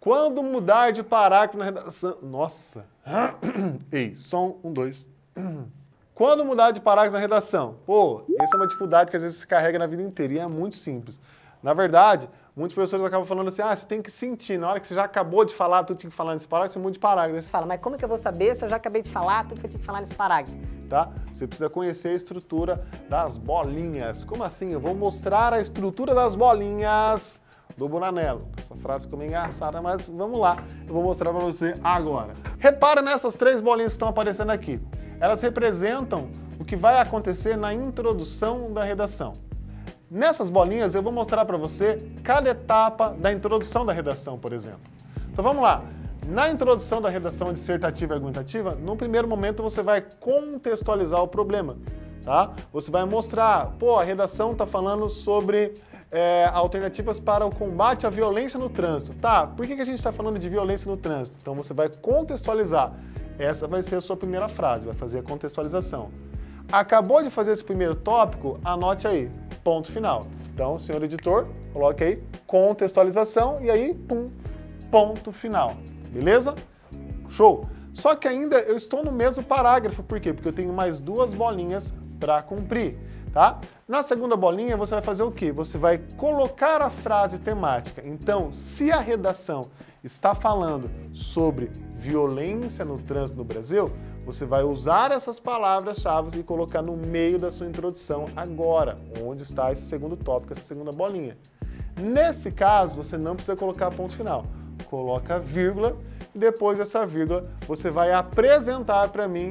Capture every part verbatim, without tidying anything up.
Quando mudar de parágrafo na redação... Nossa! Ei, som, um, dois. Quando mudar de parágrafo na redação? Pô, essa é uma dificuldade que às vezes se carrega na vida inteira e é muito simples. Na verdade, muitos professores acabam falando assim, ah, você tem que sentir, na hora que você já acabou de falar tudo que tinha que falar nesse parágrafo, você muda de parágrafo. Você fala, mas como que eu vou saber se eu já acabei de falar tudo que eu tinha que falar nesse parágrafo? Tá? Você precisa conhecer a estrutura das bolinhas. Como assim? Eu vou mostrar a estrutura das bolinhas do Buranello. Essa frase ficou meio engraçada, mas vamos lá. Eu vou mostrar para você agora. Repara nessas três bolinhas que estão aparecendo aqui. Elas representam o que vai acontecer na introdução da redação. Nessas bolinhas eu vou mostrar para você cada etapa da introdução da redação, por exemplo. Então vamos lá. Na introdução da redação dissertativa e argumentativa, no primeiro momento você vai contextualizar o problema, tá? Você vai mostrar, pô, a redação está falando sobre é, alternativas para o combate à violência no trânsito. Tá, por que que a gente está falando de violência no trânsito? Então você vai contextualizar. Essa vai ser a sua primeira frase, vai fazer a contextualização. Acabou de fazer esse primeiro tópico? Anote aí, ponto final. Então, senhor editor, coloque aí contextualização e aí, pum, ponto final. Beleza? Show! Só que ainda eu estou no mesmo parágrafo, por quê? Porque eu tenho mais duas bolinhas para cumprir, tá? Na segunda bolinha você vai fazer o quê? Você vai colocar a frase temática. Então, se a redação está falando sobre violência no trânsito no Brasil, você vai usar essas palavras-chave e colocar no meio da sua introdução agora, onde está esse segundo tópico, essa segunda bolinha. Nesse caso, você não precisa colocar ponto final. Coloca vírgula e depois dessa vírgula você vai apresentar para mim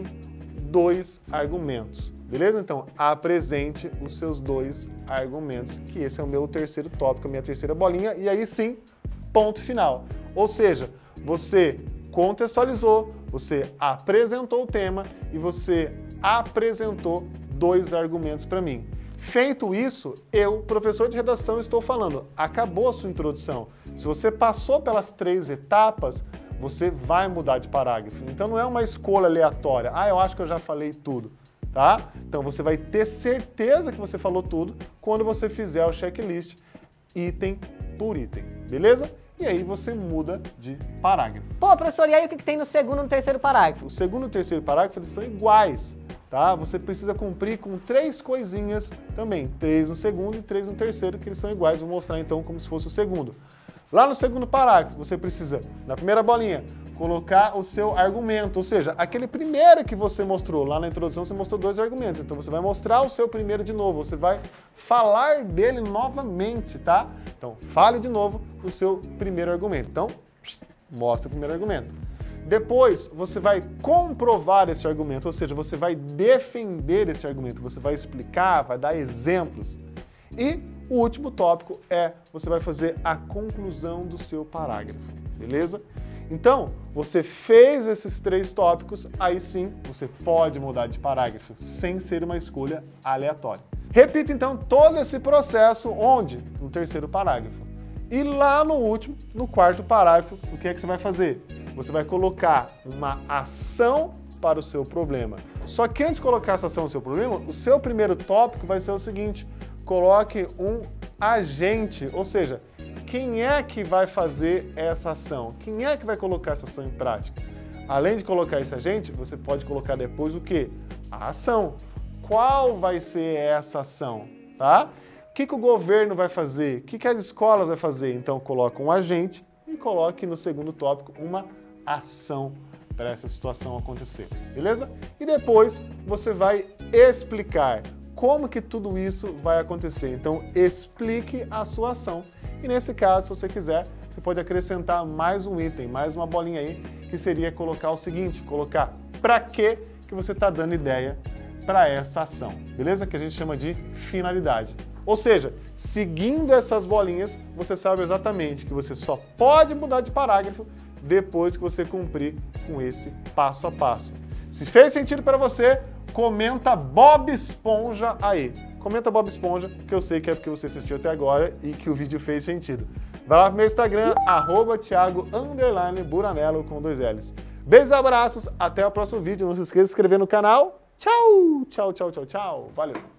dois argumentos. Beleza? Então, apresente os seus dois argumentos, que esse é o meu terceiro tópico, a minha terceira bolinha, e aí sim, ponto final. Ou seja, você contextualizou, você apresentou o tema e você apresentou dois argumentos para mim. Feito isso, eu, professor de redação, estou falando, acabou a sua introdução. Se você passou pelas três etapas, você vai mudar de parágrafo. Então não é uma escolha aleatória. Ah, eu acho que eu já falei tudo, tá? Então você vai ter certeza que você falou tudo quando você fizer o checklist item por item, beleza? E aí você muda de parágrafo. Pô, professor, e aí o que que tem no segundo e no terceiro parágrafo? O segundo e o terceiro parágrafo eles são iguais, tá? Você precisa cumprir com três coisinhas também. Três no segundo e três no terceiro, que eles são iguais. Vou mostrar então como se fosse o segundo. Lá no segundo parágrafo, você precisa, na primeira bolinha, colocar o seu argumento. Ou seja, aquele primeiro que você mostrou, lá na introdução você mostrou dois argumentos. Então você vai mostrar o seu primeiro de novo. Você vai falar dele novamente, tá? Então, fale de novo o seu primeiro argumento. Então, mostra o primeiro argumento. Depois, você vai comprovar esse argumento, ou seja, você vai defender esse argumento, você vai explicar, vai dar exemplos. E o último tópico é, você vai fazer a conclusão do seu parágrafo, beleza? Então, você fez esses três tópicos, aí sim, você pode mudar de parágrafo, sem ser uma escolha aleatória. Repita então todo esse processo, onde? No terceiro parágrafo. E lá no último, no quarto parágrafo, o que é que você vai fazer? Você vai colocar uma ação para o seu problema. Só que antes de colocar essa ação no seu problema, o seu primeiro tópico vai ser o seguinte, coloque um agente, ou seja, quem é que vai fazer essa ação? Quem é que vai colocar essa ação em prática? Além de colocar esse agente, você pode colocar depois o quê? A ação. Qual vai ser essa ação? Tá? O que que o governo vai fazer? O que que as escolas vão fazer? Então, coloque um agente e coloque no segundo tópico uma ação para essa situação acontecer. Beleza? E depois você vai explicar como que tudo isso vai acontecer. Então, explique a sua ação. E nesse caso, se você quiser, você pode acrescentar mais um item, mais uma bolinha aí, que seria colocar o seguinte, colocar para que que você está dando ideia para essa ação, beleza? Que a gente chama de finalidade. Ou seja, seguindo essas bolinhas, você sabe exatamente que você só pode mudar de parágrafo depois que você cumprir com esse passo a passo. Se fez sentido para você, comenta Bob Esponja aí. Comenta Bob Esponja, que eu sei que é porque você assistiu até agora e que o vídeo fez sentido. Vai lá pro meu Instagram, arroba Thiago underline Buranello com dois L's. Beijos e abraços, até o próximo vídeo. Não se esqueça de se inscrever no canal. Tchau, tchau, tchau, tchau, tchau. Valeu.